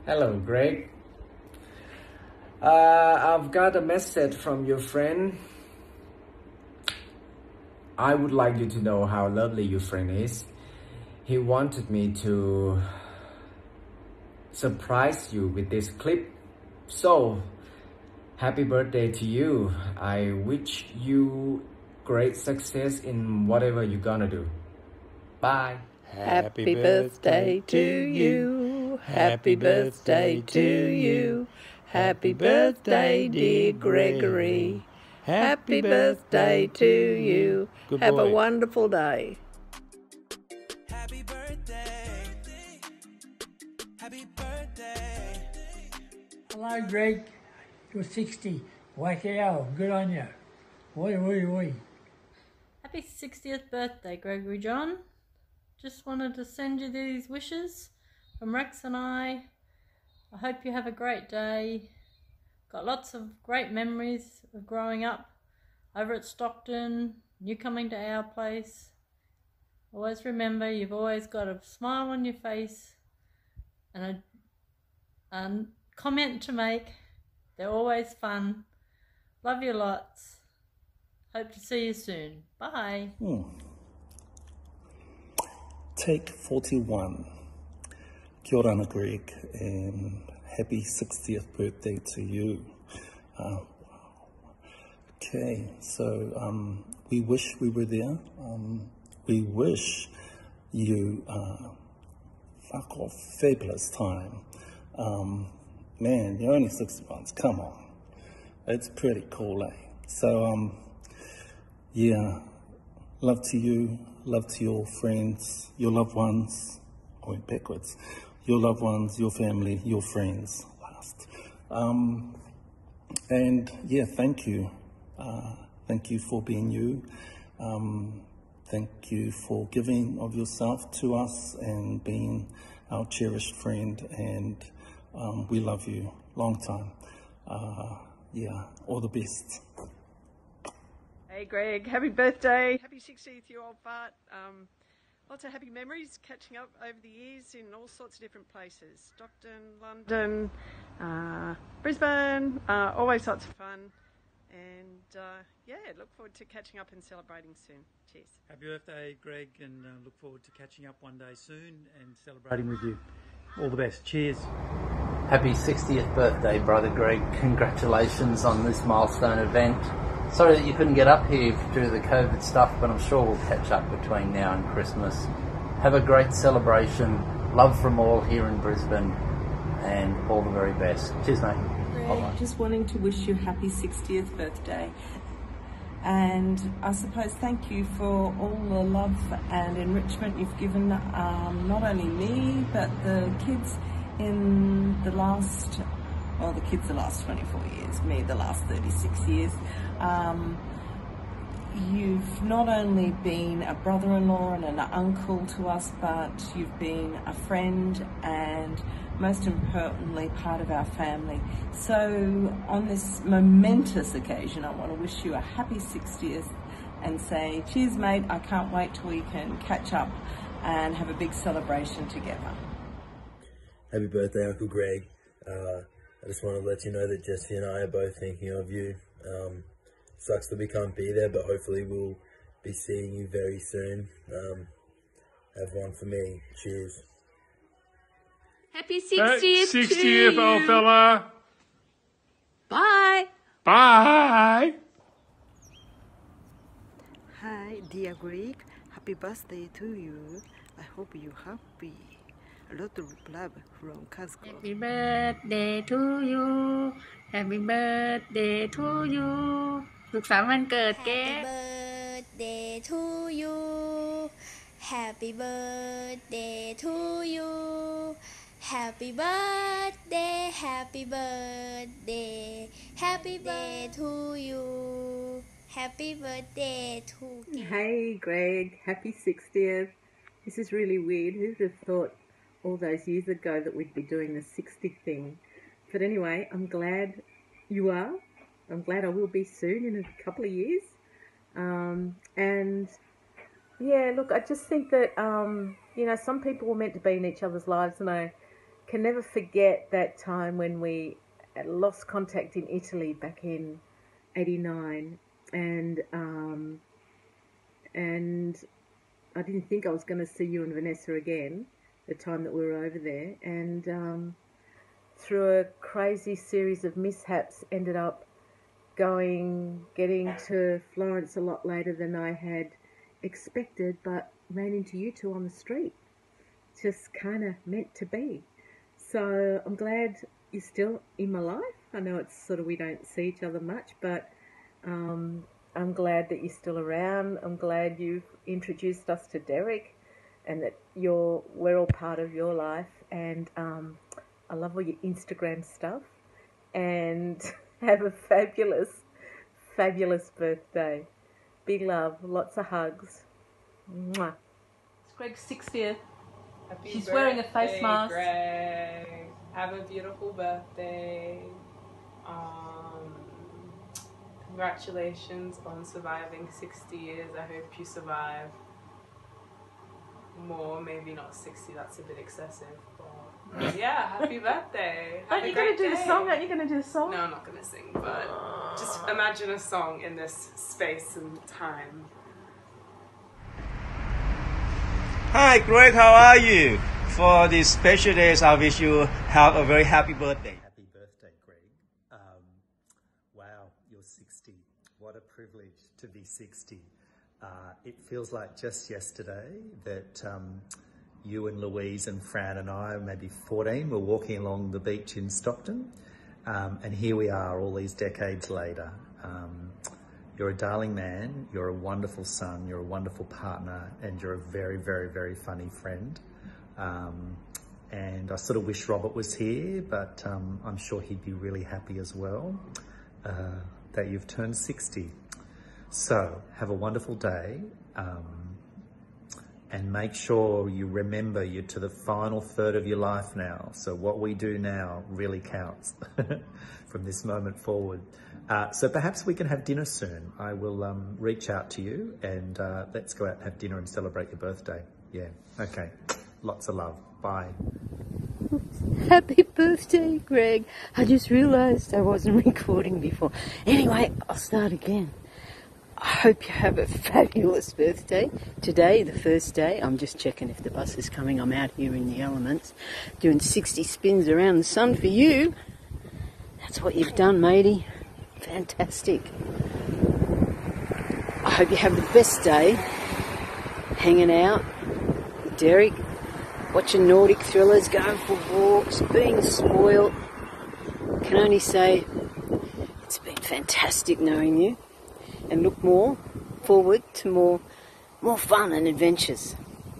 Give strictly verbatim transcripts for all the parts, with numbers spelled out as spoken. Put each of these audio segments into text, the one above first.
Hello, Greg. Uh, I've got a message from your friend. I would like you to know how lovely your friend is. He wanted me to surprise you with this clip. So, happy birthday to you. I wish you great success in whatever you're gonna do. Bye. Happy birthday to you. Happy birthday to you. Happy birthday, dear Gregory. Happy birthday to you. Good Have a boy. wonderful day. Happy birthday. Happy birthday. Hello, Greg. You're sixty. Wacky hell. Good on you. Oi, oi, oi. Happy sixtieth birthday, Gregory John. Just wanted to send you these wishes from Rex and I. I hope you have a great day. Got lots of great memories of growing up over at Stockton, you coming to our place. Always remember, you've always got a smile on your face and a, a comment to make. They're always fun. Love you lots. Hope to see you soon. Bye. Hmm. Take forty-one. Kia ora, Greg, and happy sixtieth birthday to you. Uh, okay, so um, we wish we were there. Um, we wish you uh, fuck off fabulous time. Um, man, you're only sixty-one. Come on, it's pretty cool, eh? So um, yeah, love to you. Love to your friends, your loved ones. I went backwards. Your loved ones, your family, your friends. Last. Um, and yeah, thank you. Uh, thank you for being you. Um, thank you for giving of yourself to us and being our cherished friend. And um, we love you. Long time. Uh, yeah, all the best. Hey Greg, happy birthday, happy sixtieth year old fart. Um, lots of happy memories catching up over the years in all sorts of different places. Stockton, London, uh, Brisbane, uh, always lots of fun. And uh, yeah, look forward to catching up and celebrating soon. Cheers. Happy birthday, Greg, and uh, look forward to catching up one day soon and celebrating with you. All the best. Cheers. Happy sixtieth birthday, brother Greg. Congratulations on this milestone event. Sorry that you couldn't get up here due to the COVID stuff, but I'm sure we'll catch up between now and Christmas. Have a great celebration. Love from all here in Brisbane, and all the very best. Cheers, mate. Greg, just wanting to wish you happy sixtieth birthday. And I suppose thank you for all the love and enrichment you've given um, not only me, but the kids in the last, well, the kids the last twenty-four years, me the last thirty-six years. Um, you've not only been a brother-in-law and an uncle to us, but you've been a friend and most importantly part of our family. So on this momentous occasion, I want to wish you a happy sixtieth and say, cheers mate, I can't wait till we can catch up and have a big celebration together. Happy birthday, Uncle Greg. Uh, I just want to let you know that Jesse and I are both thinking of you. Um, sucks that we can't be there, but hopefully we'll be seeing you very soon. Um, have one for me. Cheers. Happy sixtieth, sixtieth, old fella. Bye. Bye. Hi, dear Greg. Happy birthday to you. I hope you're happy. A lot of love from Casco. Happy birthday to you. Happy birthday to you. สุขสันต์วันเกิดแก Happy birthday to you. Happy birthday to you. Happy birthday, happy birthday, happy birthday to you. Happy birthday to you. Hey Greg, happy sixtieth. This is really weird. Who'd have thought all those years ago that we'd be doing the sixty thing? But anyway, I'm glad you are. I'm glad I will be soon in a couple of years. Um, and yeah, look, I just think that, um, you know, some people were meant to be in each other's lives, and I can never forget that time when we lost contact in Italy back in eighty-nine, and um, and I didn't think I was going to see you and Vanessa again the time that we were over there, and um, through a crazy series of mishaps ended up going, getting to Florence a lot later than I had expected, but ran into you two on the street. Just kind of meant to be. So I'm glad you're still in my life. I know it's sort of, we don't see each other much, but um, I'm glad that you're still around. I'm glad you've introduced us to Derek and that you're, we're all part of your life. And um, I love all your Instagram stuff. And have a fabulous, fabulous birthday. Big love, lots of hugs. Mwah. It's Greg's sixtieth. Happy She's birthday, wearing a face mask. Greg. Have a beautiful birthday. Um, congratulations on surviving sixty years. I hope you survive more, maybe not sixty, that's a bit excessive. But yeah, happy birthday. Have Aren't a you going to great do the day. song? Aren't you going to do the song? No, I'm not going to sing, but just imagine a song in this space and time. Hi Greg, how are you? For these special days, I wish you have a very happy birthday. Happy birthday, Greg. Um, wow, you're sixty. What a privilege to be sixty. Uh, it feels like just yesterday that um, you and Louise and Fran and I, maybe fourteen, were walking along the beach in Stockton. Um, and here we are all these decades later. Um, You're a darling man, you're a wonderful son, you're a wonderful partner, and you're a very, very, very funny friend. Um, and I sort of wish Robert was here, but um, I'm sure he'd be really happy as well uh, that you've turned sixty. So have a wonderful day, um, and make sure you remember you're to the final third of your life now. So what we do now really counts from this moment forward. Uh, so perhaps we can have dinner soon. I will um, reach out to you and uh, let's go out and have dinner and celebrate your birthday. Yeah, okay. Lots of love. Bye. Happy birthday, Greg. I just realised I wasn't recording before. Anyway, I'll start again. I hope you have a fabulous birthday. Today, the first day, I'm just checking if the bus is coming. I'm out here in the elements doing sixty spins around the sun for you. That's what you've done, matey. Fantastic. I hope you have the best day hanging out with Derek, watching Nordic thrillers, going for walks, being spoiled. Can only say it's been fantastic knowing you, and look more forward to more more fun and adventures.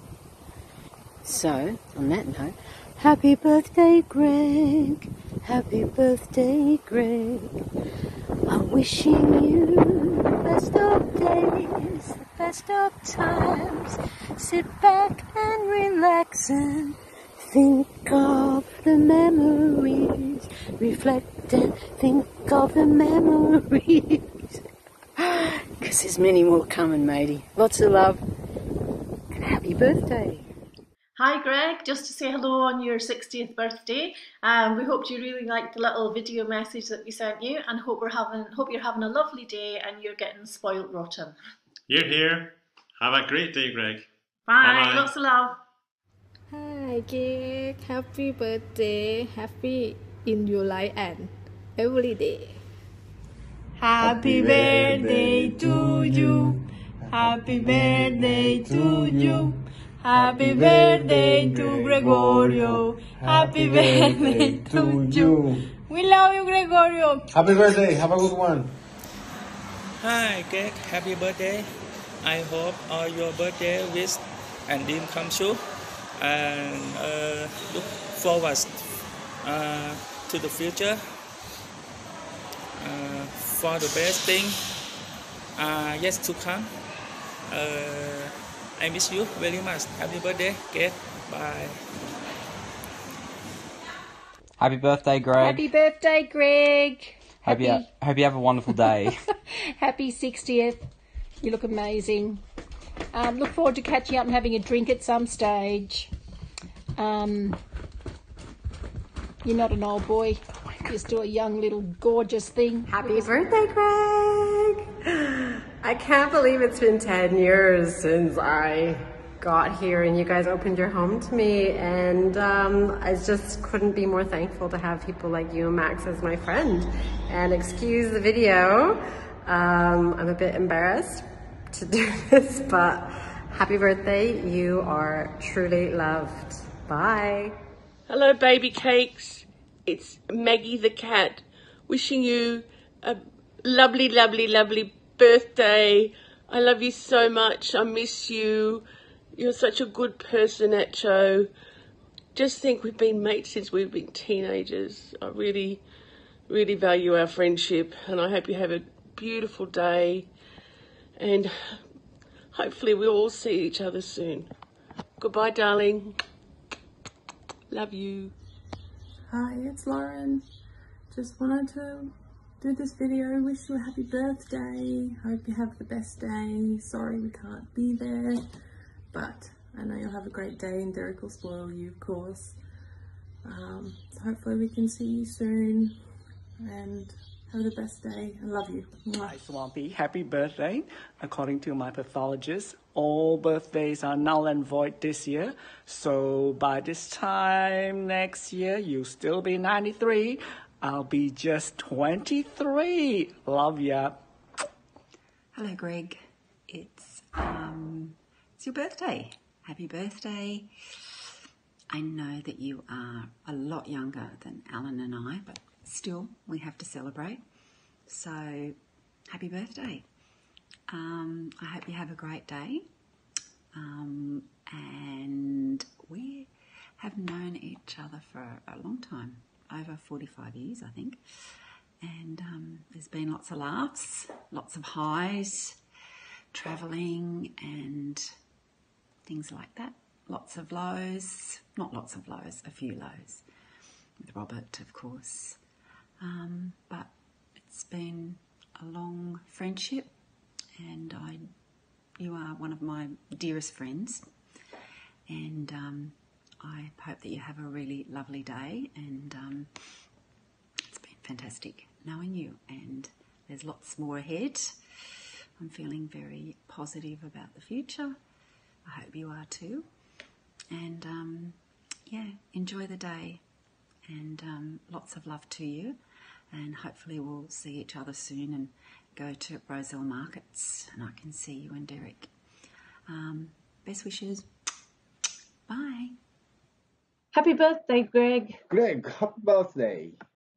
So, on that note, happy birthday, Greg. Happy birthday, Greg. I'm wishing you the best of days, the best of times. Sit back and relax and think of the memories. Reflect and think of the memories. Because there's many more coming, matey. Lots of love and happy birthday. Hi Greg, just to say hello on your sixtieth birthday. Um, we hope you really liked the little video message that we sent you, and hope we're having hope you're having a lovely day and you're getting spoilt rotten. You're here. Have a great day, Greg. Bye. Bye-bye. Lots of love. Hi Greg, happy birthday, happy in your life and every day. Happy birthday to you. Happy birthday to you. Happy birthday to Gregorio. Happy birthday to you. We love you, Gregorio. Happy birthday. Have a good one. Hi, Greg. Happy birthday. I hope all your birthday wish and dream come true. And uh, look forward uh, to the future. Uh, for the best thing uh, yet to come. Uh, I miss you very much. Happy birthday, Greg. Bye. Happy birthday, Greg. Happy birthday, Greg. Hope you, ha- hope you have a wonderful day. Happy sixtieth. You look amazing. Um, look forward to catching up and having a drink at some stage. Um, You're not an old boy. You're still a young little gorgeous thing. Happy birthday, Greg! I can't believe it's been ten years since I got here and you guys opened your home to me, and um, I just couldn't be more thankful to have people like you and Max as my friend. And excuse the video, um, I'm a bit embarrassed to do this, but happy birthday, you are truly loved. Bye. Hello, baby cakes. It's Maggie the cat wishing you a lovely, lovely, lovely birthday. I love you so much. I miss you. You're such a good person, Acho. Just think we've been mates since we've been teenagers. I really, really value our friendship, and I hope you have a beautiful day, and hopefully we'll all see each other soon. Goodbye, darling. Love you. Hi, it's Lauren. Just wanted to do this video, wish you a happy birthday. Hope you have the best day. Sorry we can't be there, but I know you'll have a great day and Derek will spoil you, of course. Um, so hopefully we can see you soon and have the best day. I love you. Mwah. Hi Swampy, happy birthday. According to my pathologist, all birthdays are null and void this year. So by this time next year, you'll still be ninety-three. I'll be just twenty-three. Love ya. Hello, Greg. It's, um, it's your birthday. Happy birthday. I know that you are a lot younger than Alan and I, but still, we have to celebrate. So, happy birthday. Um, I hope you have a great day. Um, and we have known each other for a long time, over forty-five years, I think. And um, there's been lots of laughs, lots of highs, travelling and things like that. Lots of lows, not lots of lows, a few lows. With Robert, of course. Um, but it's been a long friendship, and I, you are one of my dearest friends, and um, I hope that you have a really lovely day, and um, it's been fantastic knowing you, and there's lots more ahead. I'm feeling very positive about the future. I hope you are too, and um, yeah, enjoy the day, and um, lots of love to you. And hopefully we'll see each other soon and go to Roselle Markets and I can see you and Derek. Um, best wishes. Bye. Happy birthday, Greg. Greg, happy birthday.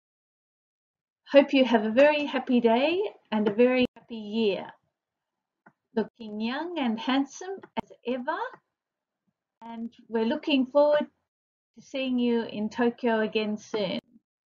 Hope you have a very happy day and a very happy year. Looking young and handsome as ever. And we're looking forward to seeing you in Tokyo again soon.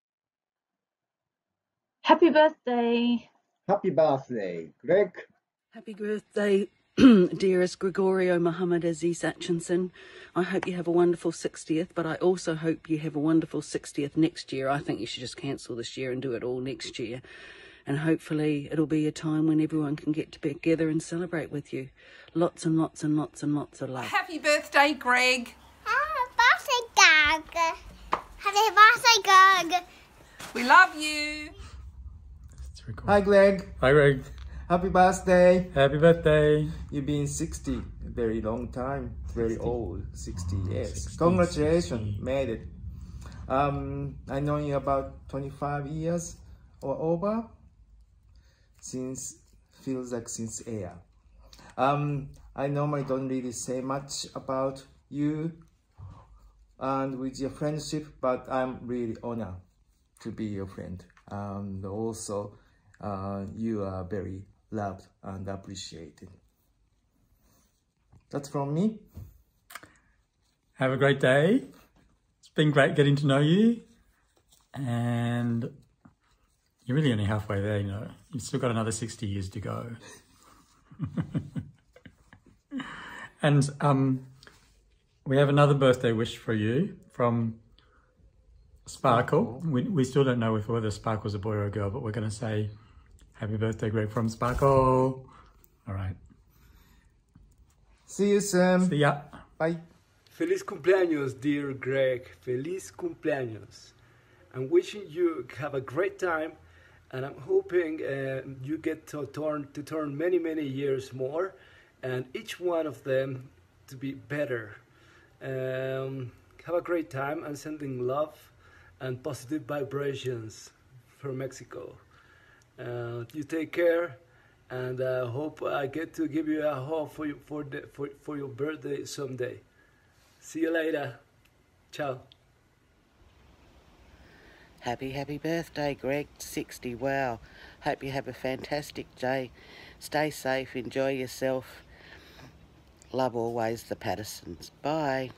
Happy birthday. Happy birthday, Greg. Happy birthday, dearest Gregorio Muhammad Aziz Atchinson. I hope you have a wonderful sixtieth, but I also hope you have a wonderful sixtieth next year. I think you should just cancel this year and do it all next year. And hopefully it'll be a time when everyone can get together and celebrate with you. Lots and lots and lots and lots of love. Happy birthday, Greg. Happy birthday, Greg. Happy birthday, Greg. We love you. Hi, Greg. Hi, Greg. Happy birthday. Happy birthday. You've been sixty, a very long time, very old, sixty years. Congratulations, made it. Um, I know you about twenty-five years or over, since, feels like since air. Um, I normally don't really say much about you and with your friendship, but I'm really honored to be your friend. And also, Uh, you are very loved and appreciated. That's from me. Have a great day. It's been great getting to know you. And you're really only halfway there, you know. You've still got another sixty years to go. And um, we have another birthday wish for you from Sparkle. We, we still don't know if whether Sparkle's a boy or a girl, but we're going to say happy birthday, Greg, from Sparkle. All right. See you soon. See ya. Bye. Feliz cumpleaños, dear Greg. Feliz cumpleaños. I'm wishing you have a great time, and I'm hoping uh, you get to turn to turn many many years more, and each one of them to be better. Um, have a great time. I'm sending love and positive vibrations from Mexico. Uh, you take care, and I uh, hope I get to give you a hug for you for the, for for your birthday someday. See you later. Ciao. Happy, happy birthday, Greg. sixty, wow. Hope you have a fantastic day. Stay safe, enjoy yourself. Love always, the Pattersons. Bye.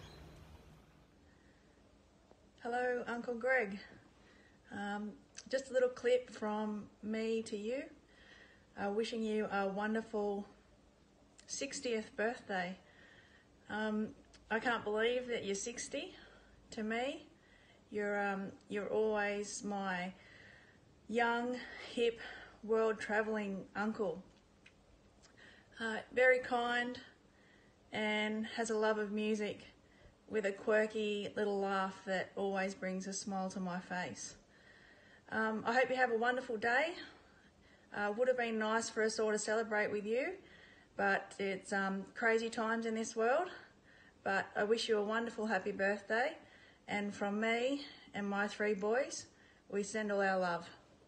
Hello, Uncle Greg. Um, just a little clip from me to you, uh, wishing you a wonderful sixtieth birthday. Um, I can't believe that you're sixty. To me, you're um, you're always my young, hip, world-travelling uncle. Uh, very kind and has a love of music with a quirky little laugh that always brings a smile to my face. Um, I hope you have a wonderful day. Uh, would have been nice for us all to celebrate with you, but it's um, crazy times in this world. But I wish you a wonderful happy birthday, and from me and my three boys, we send all our love.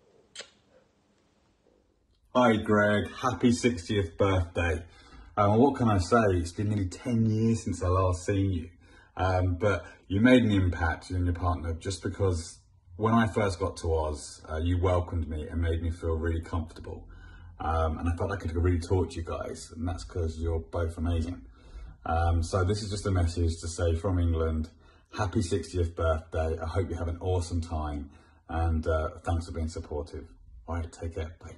Hi Greg, happy sixtieth birthday. Um, what can I say? It's been nearly ten years since I last seen you. Um, but you made an impact, you and your partner, just because when I first got to Oz, uh, you welcomed me and made me feel really comfortable. Um, and I felt like I could really talk to you guys, and that's because you're both amazing. Um, so this is just a message to say from England, happy sixtieth birthday. I hope you have an awesome time, and uh, thanks for being supportive. All right, take care, bye.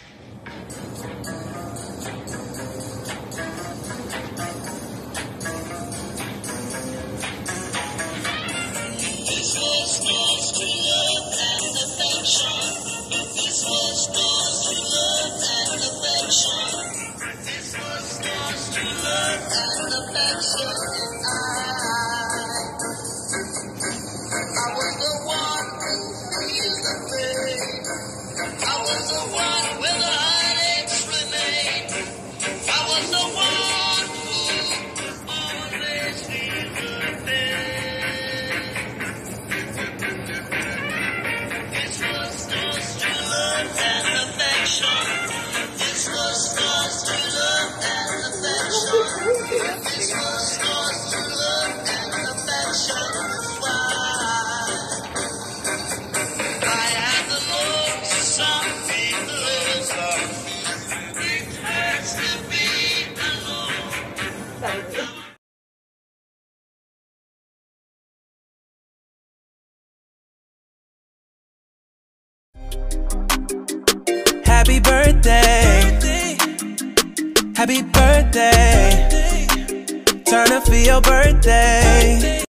Happy birthday, happy birthday, turn up for your birthday.